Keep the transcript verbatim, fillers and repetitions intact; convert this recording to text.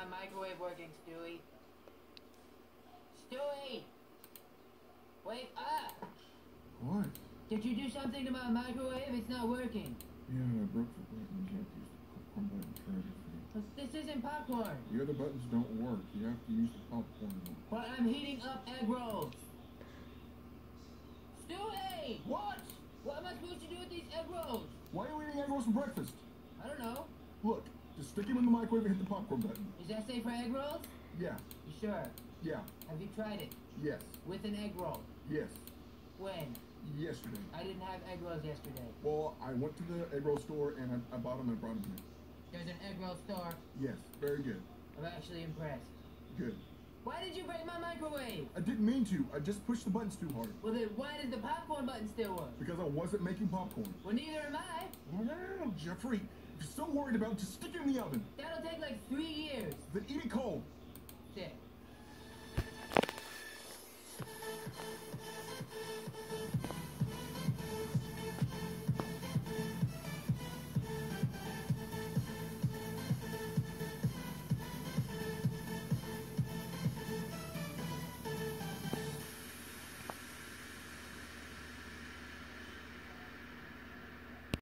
my microwave working, Stewie? Stewie! Wake up! What? Did you do something to my microwave? It's not working. Yeah, I broke the buttons. You have to use the popcorn button for everything. But this isn't popcorn. The other buttons don't work. You have to use the popcorn one. But I'm heating up egg rolls. Stewie! What? What am I supposed to do with these egg rolls? Why are you eating egg rolls for breakfast? I don't know. Look, just stick them in the microwave and hit the popcorn button. Is that safe for egg rolls? Yeah. You sure? Yeah. Have you tried it? Yes. With an egg roll? Yes. When? Yesterday. I didn't have egg rolls yesterday. Well, I went to the egg roll store and I, I bought them and brought them here. There's an egg roll store. Yes. Very good. I'm actually impressed. Good. Why did you break my microwave? I didn't mean to. I just pushed the buttons too hard. Well then, why does the popcorn button still work? Because I wasn't making popcorn. Well, neither am I. No, Jeffrey. If you're so worried about it, just stick it in the oven. That'll take like three years. Then eat it cold. Sick.